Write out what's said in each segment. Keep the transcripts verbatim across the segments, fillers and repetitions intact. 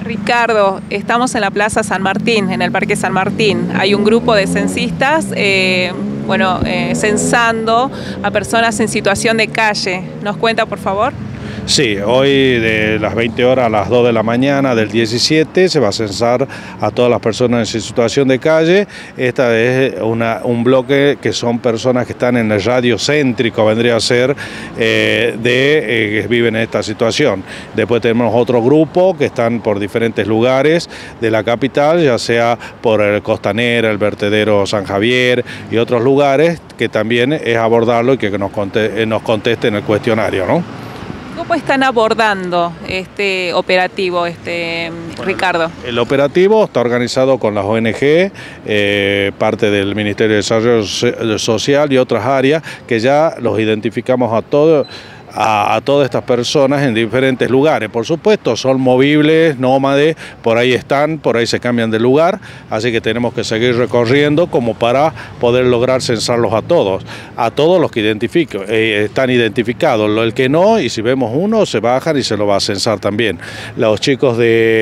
Ricardo, estamos en la Plaza San Martín, en el Parque San Martín. Hay un grupo de censistas, eh, bueno, eh, censando a personas en situación de calle. ¿Nos cuenta, por favor? Sí, hoy de las veinte horas a las dos de la mañana del diecisiete se va a censar a todas las personas en situación de calle. Esta es una, un bloque que son personas que están en el radio céntrico, vendría a ser, eh, de eh, que viven en esta situación. Después tenemos otro grupo que están por diferentes lugares de la capital, ya sea por el Costanera, el vertedero San Javier y otros lugares, que también es abordarlo y que nos, conte, nos contesten el cuestionario, ¿no? ¿Cómo están abordando este operativo, este bueno, Ricardo? El operativo está organizado con las O N G, eh, parte del Ministerio de Desarrollo Social y otras áreas, que ya los identificamos a todos. A, a todas estas personas en diferentes lugares. Por supuesto, son movibles, nómades, por ahí están, por ahí se cambian de lugar, así que tenemos que seguir recorriendo como para poder lograr censarlos a todos, a todos los que identifico, eh, están identificados, el que no, y si vemos uno, se bajan y se lo va a censar también. Los chicos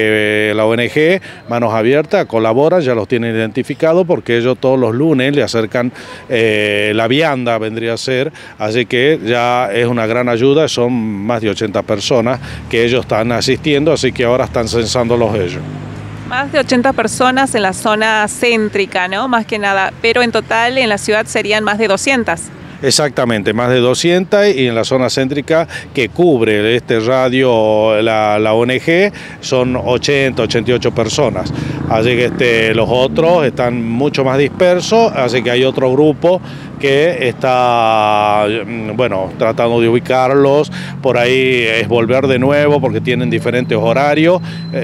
de la O N G, Manos Abiertas, colaboran, ya los tienen identificados porque ellos todos los lunes le acercan eh, la vianda, vendría a ser, así que ya es una gran ayuda. Ayuda, son más de ochenta personas que ellos están asistiendo, así que ahora están censándolos ellos. Más de ochenta personas en la zona céntrica, ¿no? Más que nada, pero en total en la ciudad serían más de doscientas. Exactamente, más de doscientas, y en la zona céntrica que cubre este radio la, la O N G son ochenta, ochenta y ocho personas. Así que este, los otros están mucho más dispersos, así que hay otro grupo que está, bueno, tratando de ubicarlos. Por ahí es volver de nuevo porque tienen diferentes horarios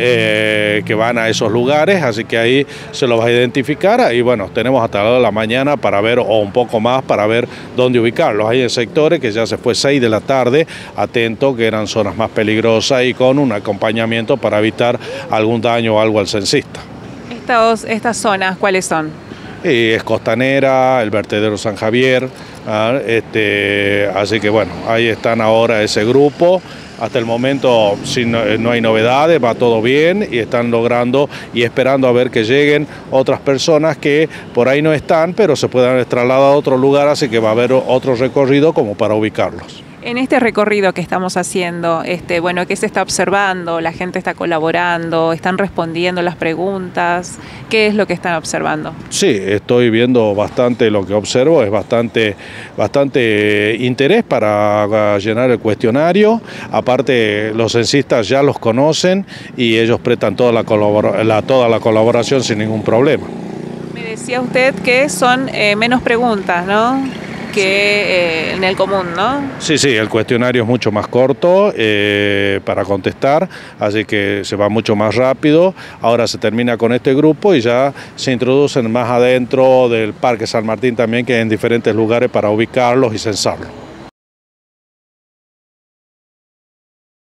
eh, que van a esos lugares, así que ahí se los va a identificar y bueno, tenemos hasta la, la mañana para ver, o un poco más, para ver dónde ubicarlos. Hay en sectores que ya se fue seis de la tarde, atento que eran zonas más peligrosas y con un acompañamiento para evitar algún daño o algo al censista. Estos, estas zonas, ¿cuáles son? Y es Costanera, el vertedero San Javier, ¿ah? este, así que bueno, ahí están ahora ese grupo. Hasta el momento si no, no hay novedades, va todo bien y están logrando y esperando a ver que lleguen otras personas que por ahí no están, pero se puedan trasladar a otro lugar, así que va a haber otro recorrido como para ubicarlos. En este recorrido que estamos haciendo, este, bueno, ¿qué se está observando? ¿La gente está colaborando? ¿Están respondiendo las preguntas? ¿Qué es lo que están observando? Sí, estoy viendo bastante, lo que observo es bastante, bastante interés para llenar el cuestionario. Aparte, los censistas ya los conocen y ellos prestan toda la, colabora la, toda la colaboración sin ningún problema. Me decía usted que son eh, menos preguntas, ¿no?, que eh, en el común, ¿no? Sí, sí, el cuestionario es mucho más corto eh, para contestar, así que se va mucho más rápido. Ahora se termina con este grupo y ya se introducen más adentro del Parque San Martín también, que en diferentes lugares para ubicarlos y censarlos.